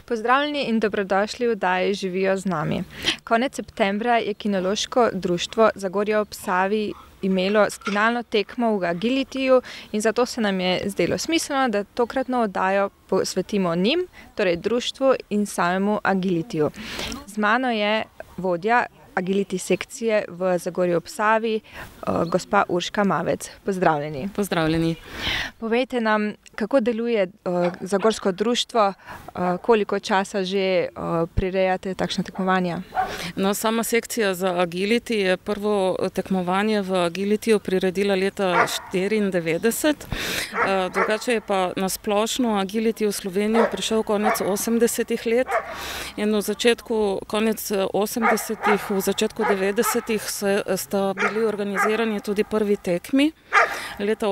Pozdravljeni in dobrodošli v oddaji Živijo z nami. Konec septembra je Kinološko društvo Zagorje ob Savi imelo finalno tekmo v agilityju in zato se nam je zdelo smiselno, da tokratno oddajo posvetimo njim, torej društvu in samemu agilityju. Z mano je vodja agility sekcije v Zagorju ob Savi, gospa Urška Mavec. Pozdravljeni. Pozdravljeni. Povejte nam, kako deluje Zagorsko društvo, koliko časa že prirejate takšna tekmovanja? No, sama sekcija za agility je prvo tekmovanje v agilityju priredila leta 1994. Drugače je pa na splošno agility v Slovenijo prišel konec 80-ih let in v začetku, konec 80-ih, v začetku 90-ih sta bili organizirani tudi prvi tekmi. Leta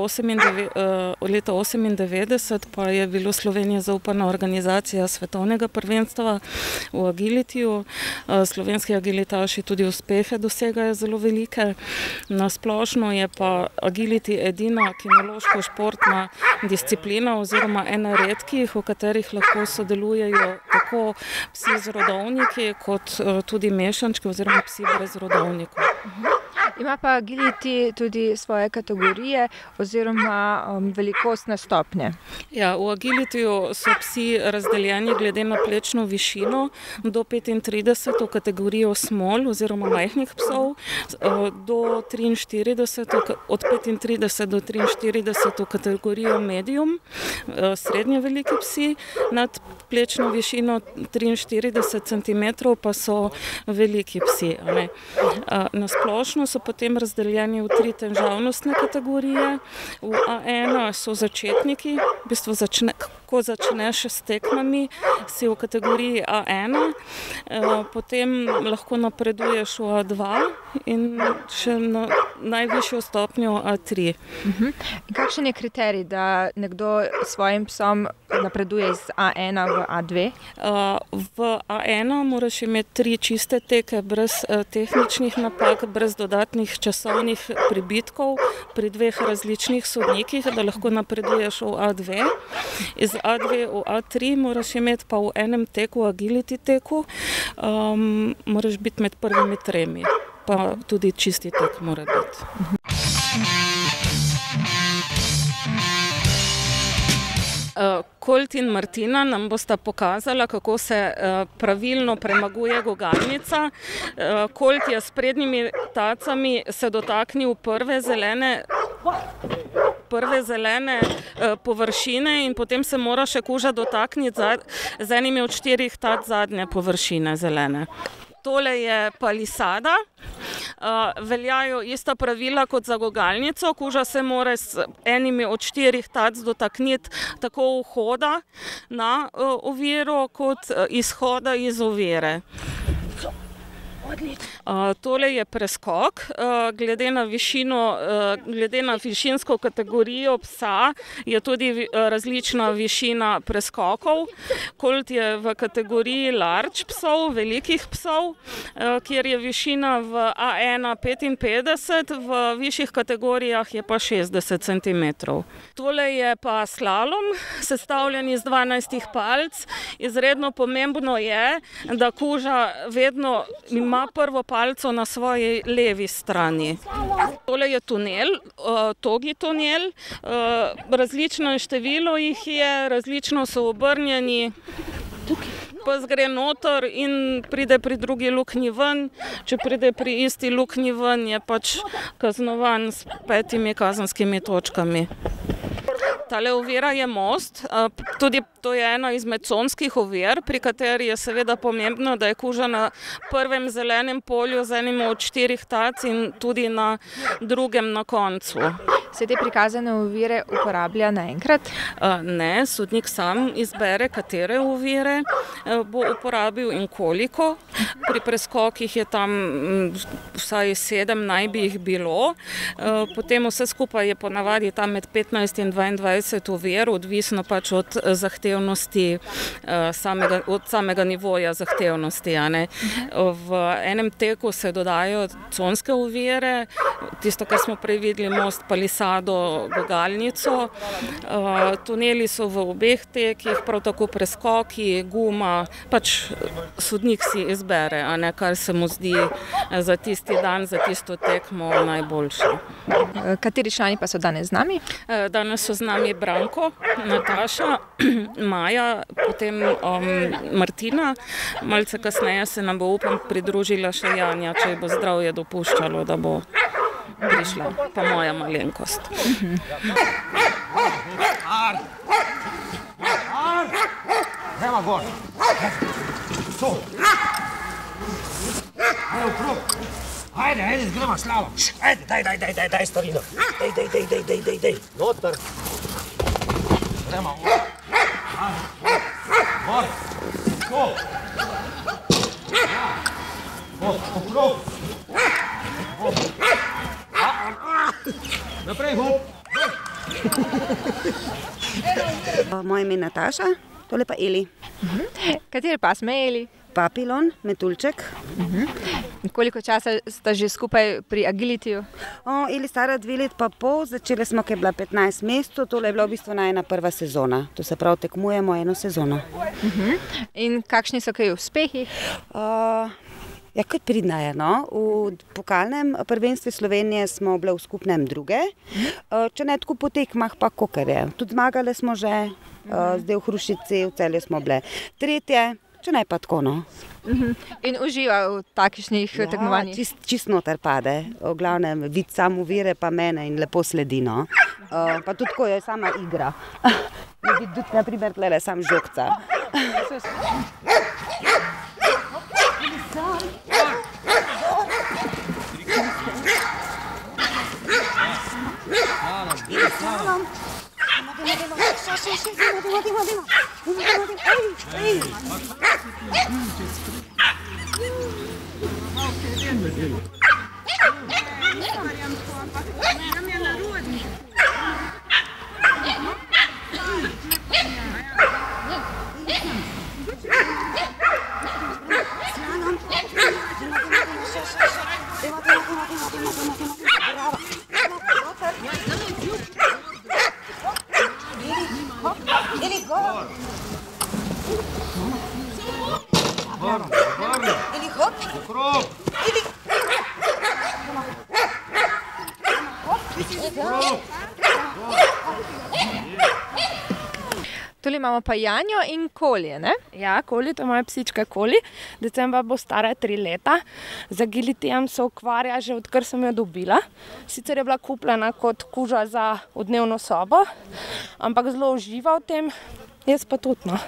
1998 pa je bilo Slovenija zaupana organizacija svetovnega prvenstva v agilityju. Slovenski agilitaši tudi uspehe dosegajo zelo velike. Na splošno je pa agility edina kinološko-športna disciplina oziroma ena redkih, v katerih lahko sodelujejo tako psi z rodovniki kot tudi mešančki oziroma psi brez rodovnikov. Ima pa agility tudi svoje kategorije oziroma velikostne stopnje. Ja, v agilityju so psi razdeljeni glede na plečno višino do 35 v kategorijo small oziroma majhnih psov, do 43, od 35 do 43 v kategorijo medium, srednje veliki psi, nad plečno višino 43 cm pa so veliki psi. Na splošno so potem razdeljeni v 3 težavnostne kategorije. V A1 so začetniki, v bistvu ko začneš s tekmami, si v kategoriji A1, potem lahko napreduješ v A2 in še na najvišjo stopnjo A3. In kakšen je kriterij, da nekdo s svojim psom napreduje iz A1 v A2? V A1 moraš imeti 3 čiste teke, brez tehničnih napak, brez dodatnih časovnih pribitkov pri 2 različnih sodnikih, da lahko napreduješ v A2. Iz A2 v A3 moraš imeti pa v enem teku, agility teku, moraš biti med prvimi 3, pa tudi čisti tek mora biti. Colt in Martina nam bosta pokazala, kako se pravilno premaguje gugalnica. Colt je s prednjimi tacami se dotaknil prve zelene površine in potem se mora še kuža dotakniti z enimi od 4 tac zadnje površine zelene. Tole je palisada. Veljajo ista pravila kot za gugalnico. Kuža se mora s enimi od 4 tac dotakniti tako vhoda na oviro kot izhoda iz ovire. Tole je preskok. Glede na višinsko kategorijo psa je tudi različna višina preskokov. Colt je v kategoriji large psov, velikih psov, kjer je višina v A1 55, v višjih kategorijah je pa 60 cm. Tole je pa slalom, sestavljen iz 12 palc. Izredno pomembno je, da kuža vedno ima prvo palco na svoji levi strani. Tole je tunel, togi tunel, različno število jih je, različno so obrnjeni. Pes gre noter in pride pri drugi luknji ven. Če pride pri isti luknji ven, je pač kaznovan s 5 kazenskimi točkami. Tale ovira je most, tudi to je ena izmed conskih ovir, pri kateri je seveda pomembno, da je kuža na prvem zelenem polju z enim od 4 tac in tudi na drugem na koncu. Se te prikazane ovire uporablja naenkrat? Ne, sodnik sam izbere, katere ovire bo uporabil in koliko. Pri preskokih je tam vsaj 7 naj bi jih bilo. Potem vse skupaj je ponavadi tam med 15 in 22 ovir, odvisno pač od zahtevnosti, od samega nivoja zahtevnosti. V enem teku se dodajo conske ovire, tisto, kar smo prej videli, most, palisado, gugalnico. Tuneli so v obeh tekih, prav tako preskoki, guma, pač sodnik si izbere, kar se mu zdi za tisti dan, za tisto tekmo najboljše. Kateri člani pa so danes z nami? Danes so z nami Branko, Nataša, Maja, potem Martina. Malce kasneje se nam bo, upam, pridružila še Janja, če ji bo zdravje dopuščalo, da bo prišla, pa moja malenkost. Gremo gor. To. Ajde, okrog. Ajde, gremo slavo. Ajde, daj starino. Daj. Notar. Gremo. Gor. To. Okrog. Naprej, hop. Moje ime je Nataša, tole pa Eli. Kateri pas me Eli? Papilon, metulček. Koliko časa sta že skupaj pri agilityju? Eli stara 2 leta pa pol, začeli smo, ko je bila 15 mesecev, tole je bila v bistvu najna prva sezona. To se pravi, tekmujemo 1 sezono. In kakšni so kaj uspehi? Ja, kaj pridna je, no. V pokalnem prvenstvu Slovenije smo bile v skupnem 2. Če ne tako po tekmah, pa kakor je. Tudi zmagale smo že, zdaj v Hrušici, v Celju smo bile 3, če ne pa tako, no. In uživa v takšnih tekmovanjih? Čist noter pade. V glavnem vidi samo ovire pa mene in lepo sledi, no. Pa tudi tako je sama igra. Vidi tudi, na primer, tlele sam žogca. Tule imamo pa Janjo in Kolje, ne? Ja, Koli, to je moja psička Koli. Decembra bo stara 3 leta. Z agilityjem se ukvarja že odkar sem jo dobila. Sicer je bila kupljena kot kuža za dnevno sobo, ampak zelo uživa v tem, jaz pa tudi, no.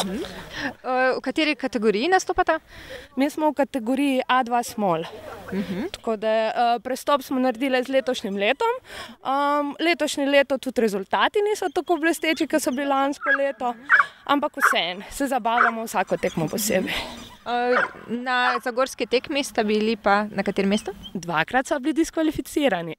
V kateri kategoriji nastopata? Mi smo v kategoriji A2 small. Tako da prestop smo naredili z letošnjim letom. Letošnje leto tudi rezultati niso tako blesteči, kot so bili lansko leto, ampak vseeno, se zabavamo vsako tekmo posebej. Na zagorski tekmi sta bili pa na katerem mestu? 2-krat so bili diskvalificirani.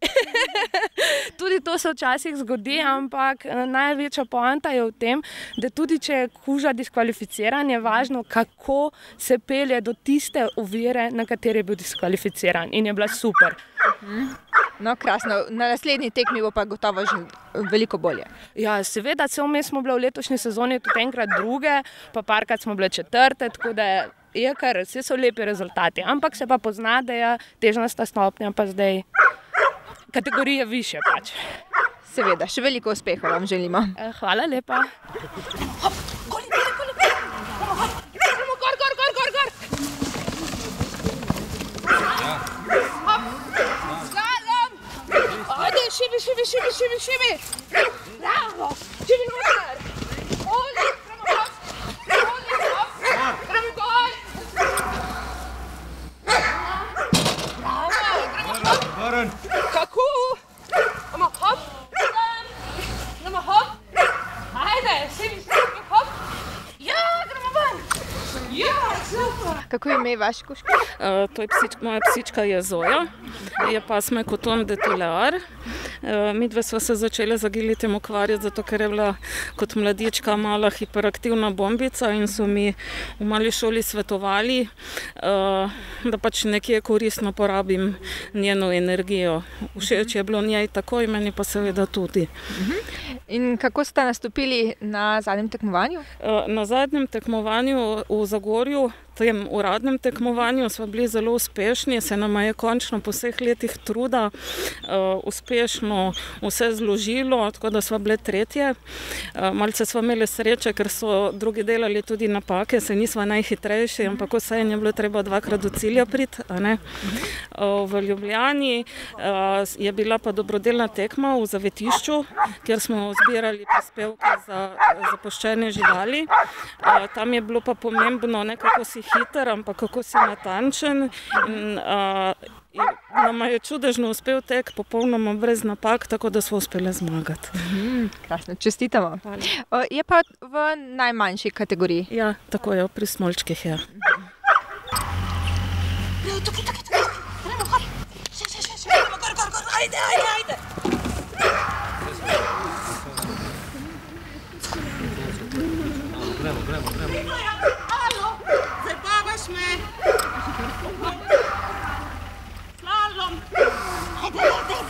Tudi to se včasih zgodi, ampak največja poanta je v tem, da tudi če je kuža diskvalificiran, je važno, kako se pelje do tiste ovire, na kateri je bil diskvalificiran, in je bila super. No, krasno. Na naslednji tekmi bo pa gotovo že veliko bolje. Ja, seveda, cel mes smo bile v letošnji sezoni tudi enkrat 2, pa parkrat smo bile 4, tako da je kar, vse so lepi rezultati, ampak se pa pozna, da je težnostna stopnja pa zdaj kategorija višja pač. Seveda, še veliko uspehov vam želimo. Hvala lepa. Hop, Koli. Gremo gor. Hop, slalom. Ajde, šibi. Bravo, šibi noter. Oli, gremo hop. Gremo gor. Bravo, gremo hop. Kako? Gremo hop. Ajde, šibi, hop. Ja, gremo ven. Ja, super. Kako ime vaše kužke? To je moja psička je Zoja, je pasme Coton de Tulear. Midve sva se začeli z agilitem ukvarjati, zato ker je bila kot mladička mala hiperaktivna bombica in so mi v mali šoli svetovali, da pač nekje koristno porabim njeno energijo. Všeč je bilo njej takoj, meni pa seveda tudi. In kako ste nastopili na zadnjem tekmovanju? Na zadnjem tekmovanju v Zagorju, tem uradnem tekmovanju, smo bili zelo uspešni, se nam je končno po vseh letih truda uspešno vse zložilo, tako da smo bile tretje. Malce smo imeli sreče, ker so drugi delali tudi napake, se nismo najhitrejši, ampak vseeno je bilo treba 2krat do cilja priti. V Ljubljani je bila pa dobrodelna tekma v Zavetišču, kjer smo zbirali prispevke za zapuščene živali. Tam je bilo pa pomembno ne kako si hiter, ampak kako si natančen. Nama je čudežno uspel tek, popolnoma brez napak, tako da smo uspeli zmagati. Krasno, čestitamo. Je pa v najmanjši kategoriji. Ja, tako je, pri smolčkih je. Ajde! Gremo. Zabavaš me! Slalom! Ajde,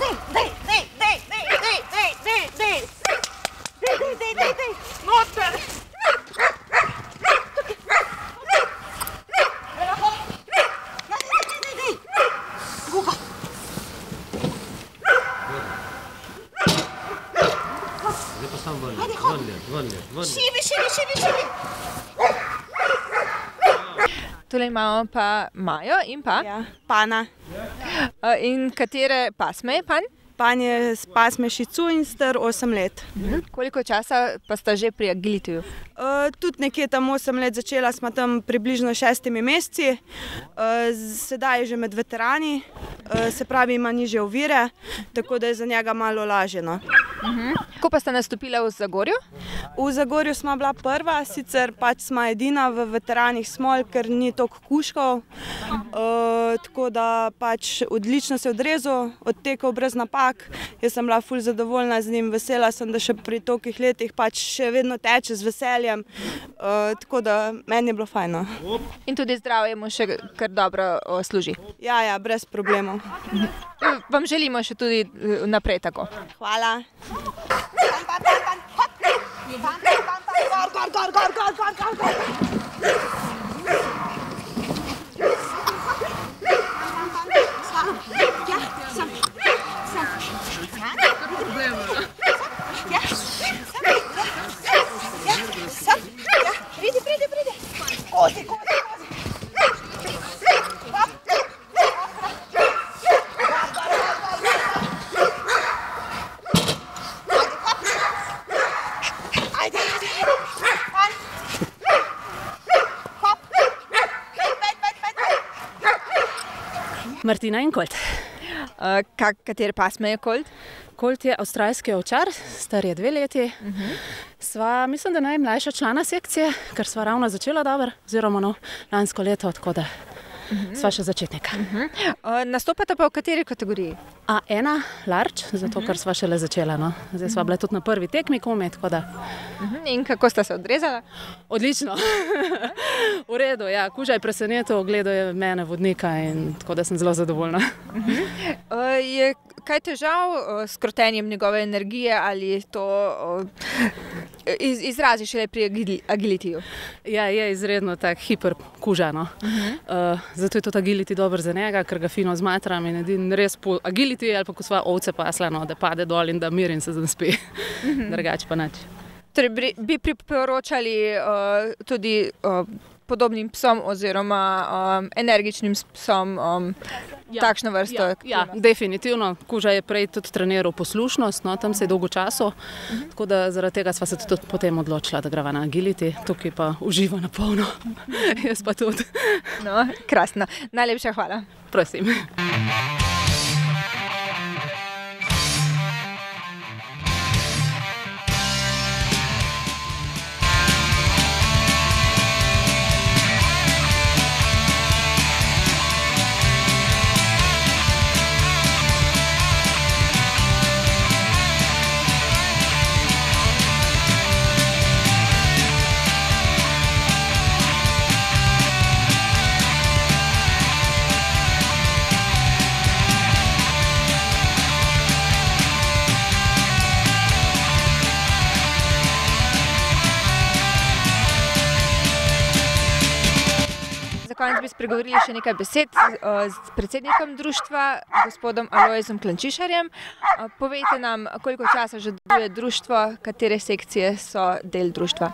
dej! Noter! Guga! Zdaj pa sam ven. Šivi! Tole imamo pa Majo in pa? Ja, pana. In katere pasme je pan? Pan je z pasme Shih Tzu in star 8 let. Koliko časa pa sta že pri agilitiju? Tudi nekje tam 8 let, začela smo tam približno 6 meseci. Sedaj je že med veterani, se pravi ima nižje ovire, tako da je za njega malo lažje. Kako pa sta nastopila v Zagorju? V Zagorju smo bila prva, sicer pač smo edina v veteranih smol, ker ni toliko kužkov. Tako da pač odlično se je odrezal, odtekal brez napak. Jaz sem bila ful zadovoljna z njim, vesela sem, da še pri tolikih letih pač še vedno teče z veseljem. Tako da meni je bilo fajno. In tudi zdravje mu še kar dobro služi? Ja, brez problemov. Vam želimo še tudi naprej tako. Hvala. Pridi. Kozi. Ajde. Martina in Colt. Katere pasme je Colt? Colt je avstralski ovčar, star je 2 leti. Sva, mislim, da najmlajša člana sekcije, ker sva ravno začela dobro, oziroma lansko leto, tako da sva še začetnika. Nastopate pa v kateri kategoriji? A1, large, zato ker sva šele začela. Zdaj sva bila tudi na prvi tekmi komaj, tako da. In kako sta se odrezala? Odlično. V redu, ja. Kuža je presenetil, gledal je mene vodnika in tako da sem zelo zadovoljna. Je kaj težav s krotenjem njegove energije ali to izrazi šele pri agilitiju? Ja, je izredno tak hiper kuža. Zato je tudi agility dober za njega, ker ga fino zmatram in edin res po agility ali pa ko sva ovce pasla, da pade dol in da mir in se zaspi. Drugače pa nič. Torej bi priporočali tudi podobnim psom oziroma energičnim psom takšno vrsto? Ja, definitivno. Kuža je prej tudi treniral poslušnost, tam se je dolgo času, tako da zaradi tega sva se tudi potem odločila, da greva na agility, tukaj pa uživa na polno. Jaz pa tudi. No, krasno. Najlepša hvala. Prosim. konec bi spregovorili še nekaj besed s predsednikom društva, gospodom Alojzom Klančišarjem. Povejte nam, koliko časa že deluje društvo, katere sekcije so del društva?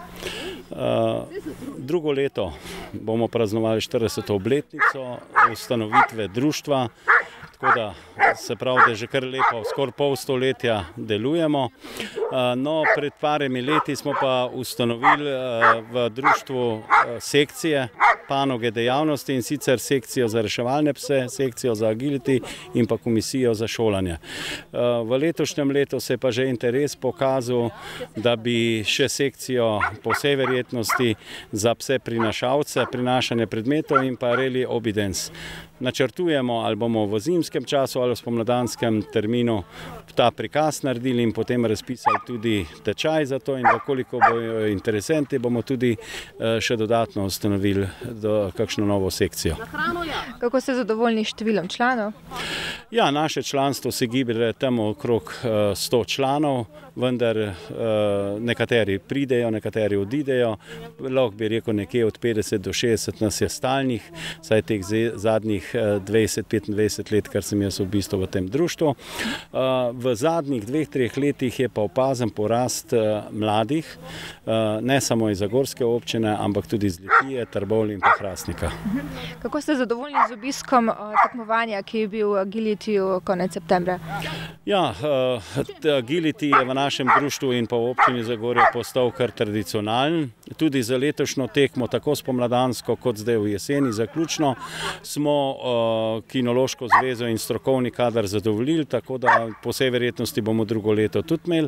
Drugo leto bomo praznovali 40. obletnico ustanovitve društva, tako da se pravi, da že kar lepo, skoraj pol stoletja delujemo. No, pred parimi leti smo pa ustanovili v društvu sekcije, panoge dejavnosti, in sicer sekcijo za reševalne pse, sekcijo za agility in pa komisijo za šolanje. V letošnjem letu se je pa že interes pokazal, da bi še sekcijo po vsej verjetnosti za pse prinašalce, prinašanje predmetov in pa rally obedience. Načrtujemo, ali bomo v zimskem času ali v spomladanskem terminu ta prikaz naredili in potem razpisali tudi tečaj za to, in koliko bojo interesenti, bomo tudi še dodatno ustanovili kakšno novo sekcijo. Kako ste zadovoljni s številom članov? Ja, naše članstvo se giblje tam okrog 100 članov, vendar nekateri pridejo, nekateri odidejo. Lahko bi rekel, nekje od 50 do 60 nas je stalnih, saj teh zadnjih 20-25 let, kar sem jaz v bistvu v tem društvu. V zadnjih 2-3 letih je pa opazen porast mladih, ne samo iz Zagorske občine, ampak tudi iz Litije, Trbovlja in pa Hrastnika. Kako ste zadovoljni z obiskom tekmovanja, ki je bil v Agilityju konec septembra? Ja, Agility je v našem društvu in pa v občini Zagorje postal kar tradicionalen. Tudi za letošnjo tekmo, tako spomladansko kot zdaj v jeseni zaključno, smo Kinološko zvezo in strokovni kader zadovoljili, tako da po vsej verjetnosti bomo drugo leto tudi imeli.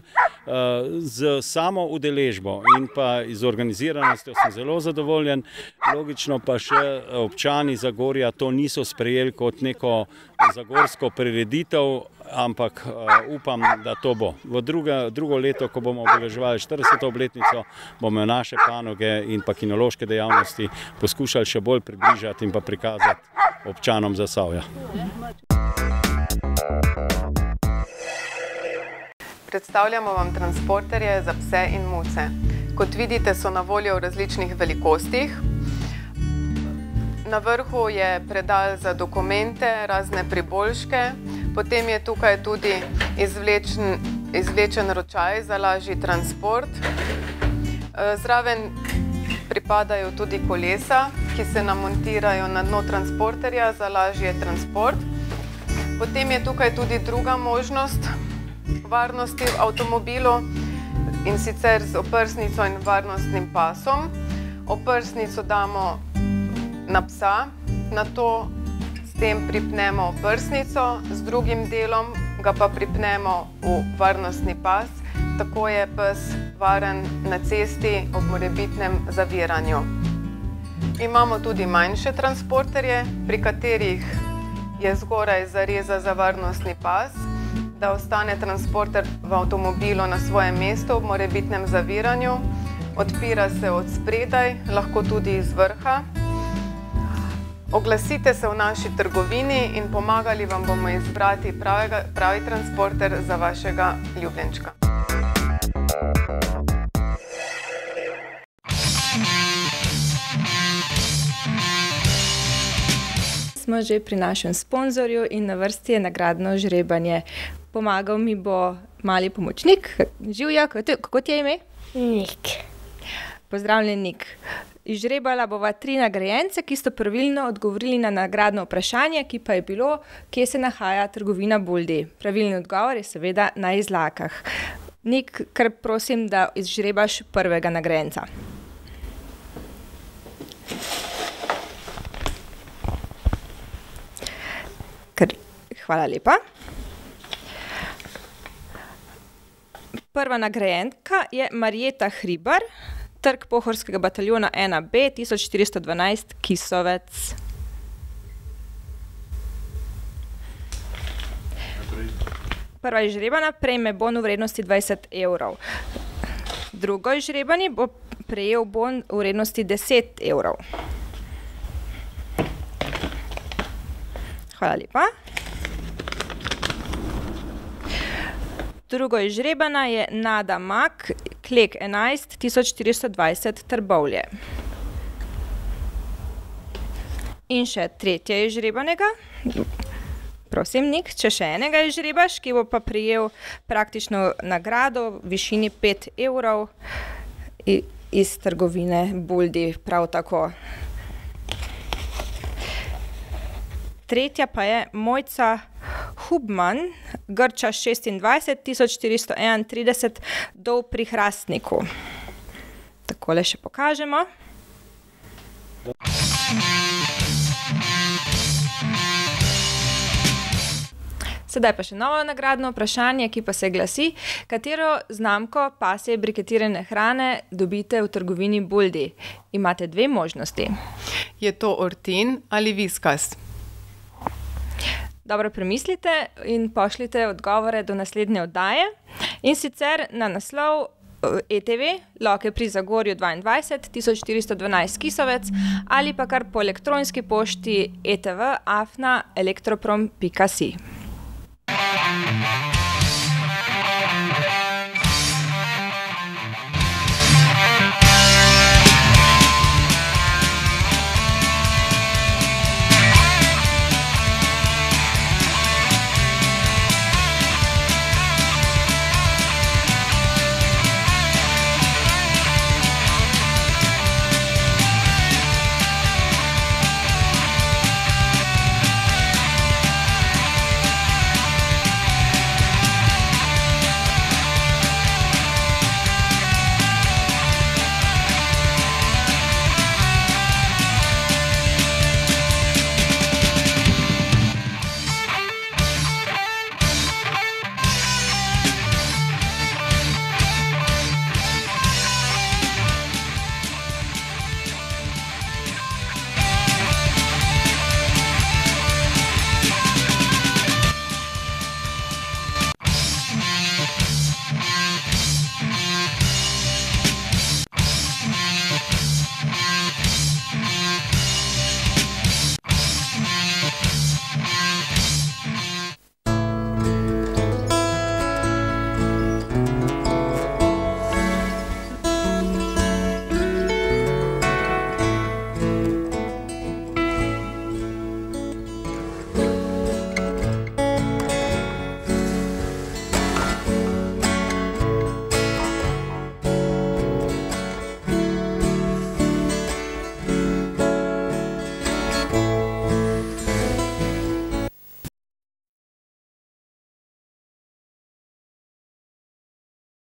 Z samo udeležbo in pa z organiziranostjo sem zelo zadovoljen. Logično pa še občani Zagorja to niso sprejeli kot neko zagorsko prireditev, ampak upam, da to bo. V drugo leto, ko bomo obeleževali 40. obletnico, bomo naše panoge in pa kinološke dejavnosti poskušali še bolj približati in pa prikazati občanom Zasavja. Predstavljamo vam transporterje za pse in muce. Kot vidite, so na voljo v različnih velikostih. Na vrhu je predal za dokumente, razne priboljške, potem je tukaj tudi izvlečen ročaj za lažji transport. Zraven pripadajo tudi kolesa, ki se namontirajo na dno transporterja za lažji transport. Potem je tukaj tudi druga možnost varnosti v avtomobilu, in sicer z oprsnico in varnostnim pasom. Oprsnico damo na psa, nato s tem pripnemo oprsnico, z drugim delom ga pa pripnemo v varnostni pas, tako je pes varen na cesti ob morebitnem zaviranju. Imamo tudi manjše transporterje, pri katerih je zgoraj zareza za varnostni pas, da ostane transporter v avtomobilu na svojem mestu ob morebitnem zaviranju. Odpira se od spredaj, lahko tudi iz vrha. Oglasite se v naši trgovini in pomagali vam bomo izbrati pravi transporter za vašega ljubljenčka. Smo že pri našem sponzorju in na vrsti je nagradno žrebanje. Pomagal mi bo mali pomočnik. Živja, kako ti je ime? Nik. Pozdravljen, Nik. Izžrebala bova 3 nagrajence, ki so pravilno odgovorili na nagradno vprašanje, ki pa je bilo, kje se nahaja trgovina Buldi. Pravilni odgovor je seveda na Izlakah. Nik, kar prosim, da izžrebaš prvega nagrajenca. Hvala lepa. Prva nagrajenka je Marjeta Hribar, Trg Pohorskega bataljona 1B, 1412 Kisovec. Prva izžrebana prejme bon v vrednosti 20 evrov. Drugo izžrebani bo prejel bon v vrednosti 10 evrov. Hvala lepa. Drugo izžrebana je Nada Mak, Klek 11, 1420 Trbovlje. In še tretja izžrebanega. Prosim, Nik, če še enega izžrebaš, ki bo pa prejel praktično nagrado v višini 5 evrov iz trgovine Buldi, prav tako. Tretja pa je Mojca Hubman, Grča 26, 1431, dol pri Hrastniku. Takole še pokažemo. Sedaj pa še novo nagradno vprašanje, ki pa se glasi, katero znamko pasje briketirane hrane dobite v trgovini Buldi? Imate 2 možnosti. Je to Ortin ali Whiskas? Dobro premislite in pošljite odgovore do naslednje oddaje. In sicer na naslov ETV, Loke pri Zagorju 22, 1412 Kisovec ali pa kar po elektronski pošti etv@elektroprom.si.